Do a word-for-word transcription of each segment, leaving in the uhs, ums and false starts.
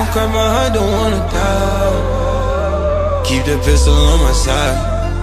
don't cry, my heart don't wanna die. Keep the pistol on my side.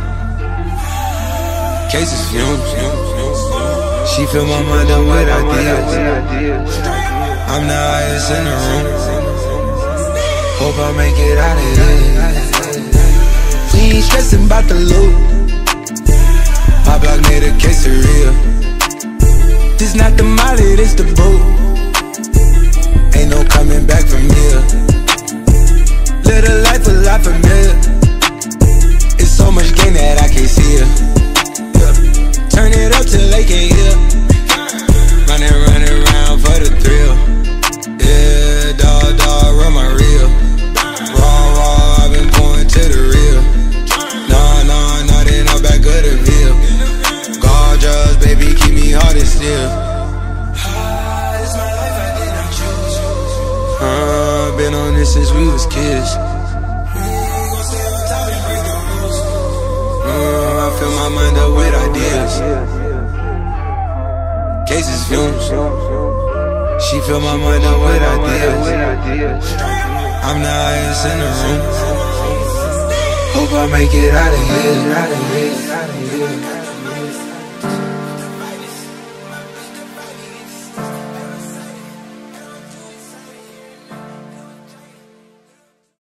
Cases fumes. She fill my mind up with ideas. I'm the highest in the room. Hope I make it out of here. We ain't stressing about the loot. My block made a quesadilla. This not the molly, this the boot. Ain't no coming back from here. Live a life a lot familiar. It's so much gain that I can't see it. Yeah. Turn it up till they can't hear. Running, running around for the thrill. Yeah, dog, dog, run my reel. Raw, raw, I've been going to the real. Nah, nah, nah, then I'm back of the veil. Gorgeous, baby, keep me hard and still. Uh, been on this since we was kids. Uh, I fill my mind up with ideas. Cases fumes. She fill my mind up with ideas. I'm the highest in the room. Hope I make it out of here.